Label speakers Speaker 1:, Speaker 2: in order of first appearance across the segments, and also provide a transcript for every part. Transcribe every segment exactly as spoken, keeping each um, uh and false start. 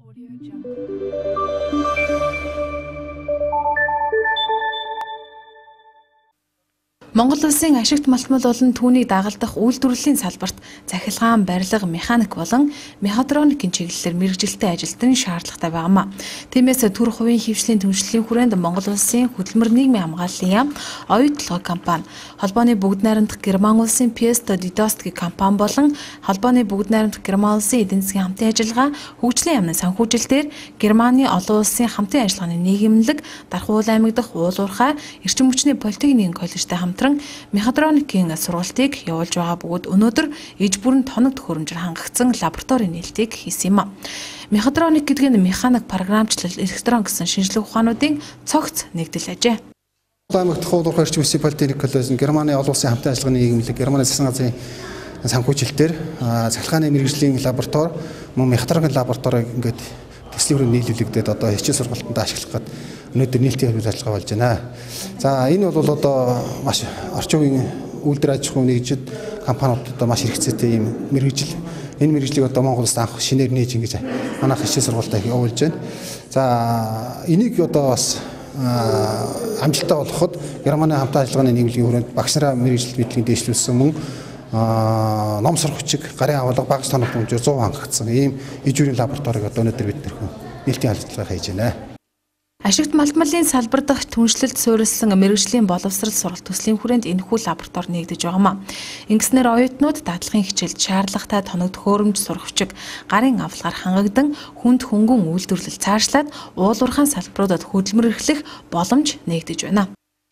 Speaker 1: Монгол улсын ашигт малтмал болон түүнийг дагалдах үйлдвэрлэлийн салбарт захилгаан, барилга, механик болон мехатроникийн чиглэлээр мэргэжилтэй ажилтны шаардлагатай байнамаа. Тиймээс төр хувийн хөвшлийн түншлэлийн хүрээнд Монгол улсын хөдөлмөр нийгмийн хамгааллын яам, оюутлогоо компани, холбооны бүгд найрамдах Герман улсын Пьесто Дидостгийн компани болон холбооны бүгд найрамдах Герман улсын эдийн засгийн хамтын ажиллагаа, хөгжлийн яамны санхүүжилтээр Германы олон улсын хамтын ажиллагааны нийгэмлэг, Дархуул аймаг дахь уулуурхай эрчим хүчний политехникийн коллежтэй хамтран мехатроникийн сургалтыг явуулж байгаа бөгөөд өнөөдөр иж бүрэн тоног төхөөрөмжөөр хангагдсан лабораторийн нээлтийг хийсэн юм а. Мехатроник гэдэг нь механик, програмчлал, электрон гэсэн шинжилгээ ухаануудын цогц нэгдэл ажээ.
Speaker 2: Аймаг дахь уулуурхай эрчим хүчний политехник коллеж нь Германы олон улсын хамтын ажиллагааны нийгэмлэг, Германы засгийн газрын санхүүжилтээр цахилгааны мэргэжлийн лаборатори, мөн мехатроникийн лабораторийг ингээд төслийн хүрээнд нийлүүлэгдээд одоо хичээл сургалтанд ашиглах гэдэг өнөөдөр нийлтийн хэлбэр ажиллагаа болж байна. За энэ бол одоо маш орчин үеийн үйлдвэр аж ахуйн нэгжид компаниуд одоо маш хэрэгцээтэй юм мэргэжил. Энэ мэргэжлийг одоо Монгол улсад анх шинээр нээж ингэж манайх хичээл сургалтаа явуулж байна. За энийг одоо бас амжилттай болгоход Германы хамтын ажиллагааны нийгмийн хүрээнд багш нараа мэргэжил мэдлэгийг дэвшлүүлсэн мөн ном сурах хүчиг, гарын авалга, багц тоног хэмжээр цуг хангагдсан ийм иж бүрийн лабораториг одоо өнөөдөр бид нийлтийн ажиллагаа хийж байна.
Speaker 1: Ашигт малтмалын салбар дахь түншлэлд суурилсан мэргэжлийн боловсрал сургалт төслийн хүрээнд энэхүү лаборатори нэгдэж байгаамаа. Ингэснээр оюутнууд дадлахын хичээлд шаардлагатай тоног төхөөрөмж сурахвчиг, гарын авалгаар хангагдан хүнд хөнгөн үйлдвэрлэл цаашлаад уулуурхайн салбаруудад хөдөлмөр эрхлэх боломж нэгдэж байна.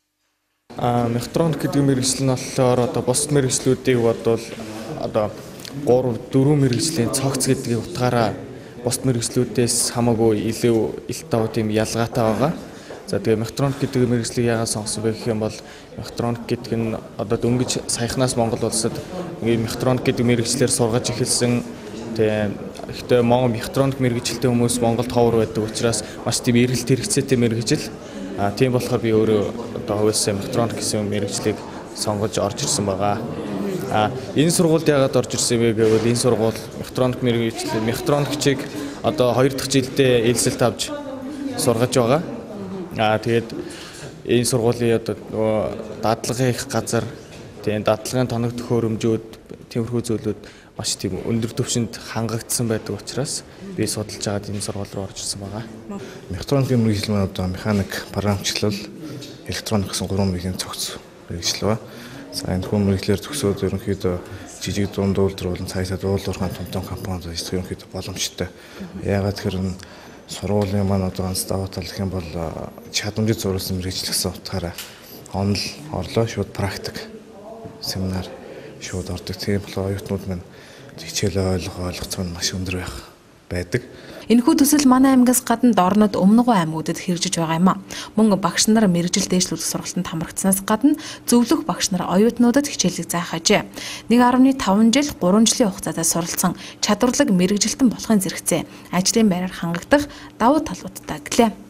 Speaker 3: А мехатроник гэдэг мэргэжил нь болохоор одоо бус мэргэжлүүдийг бодвол одоо гурав дөрвөн мэргэжлийн цогц гэдгийг утгаараа бус мэргэжлүүдээс хамаагүй илүү ил тав тийм ялгаатай байгаа. За тэгээ мехатроник гэдэг мэргэжлийг яагаад сонгосон бэ гэх юм бол мехатроник гэдэг нь одоо дөнгөж саяхнаас Монгол улсад ингээд мехатроник гэдэг мэргэжлэр сургаж эхэлсэн. Тэгээ ихтэй Монгол мехатроник мэргэжилтэй хүмүүс Монголд ховор байдаг учраас маш тийм эргэлт хэрэгцээтэй мэргэжил. А тийм болохоор би өөрөө одоо хувьсаа мехатроник гэсэн мэргэжлийг сонгож орж ирсэн байгаа. А энэ сургуульд яагаад орж ирсэн бэ гэвэл энэ сургууль мехатроник мэргэжил мехатроникчийг одоо хоёр дахь жилдээ ээлжилт авч сургаж байгаа. А тэгээд энэ сургуулийн одоо дадлагын их газар, тэгээд дадлагын тоног төхөөрөмжүүд, тиймэрхүү зүйлүүд маш тийм өндөр түвшинд хангагдсан байдаг учраас би судалж байгаад энэ сургууль руу орж ирсэн байгаа.
Speaker 4: Мехатроникийн мэргэжил маань одоо механик, програмчлал, электроник гэсэн гурван мэргэжлийн цогц мэргэжил ба. За энэ хүн мэргэжлэр төгсөөд ерөнхийдөө жижиг дунд үйлдвэр болон цаашаа уулуурхайн том том компаниуд ажиллах ерөнхийдөө боломжтой. Яагаад тэгэхээр сургуулийн маань одоо ганц даваа тал гэх юм бол чадамжид зурсан мэргэжил гэсэн утгаараа онол орлоо шууд практик семинар шууд ордог. Тийм болохоор оюутнууд маань хичээл ойлгох ойлгоцоо нь маш өндөр байх байдаг.
Speaker 1: Энэхүү төсөл манай аймгаас гадна дорнод өмнөгөө аймагуудад хэрэгжиж байгаа юм а. Мөн багш нар мэргэжил дэвшлүүлэх сургалтанд хамрагдсанаас гадна зөвлөх багш нар оюутнуудад хичээлийг заах ажээ. нэг гаруй таван жил гурван жилийн хугацаатай суралцсан чадварлаг мэргэжилтэн болохын зэрэгцээ ажлын байраар хангагдах давуу талуудтай гэлээ.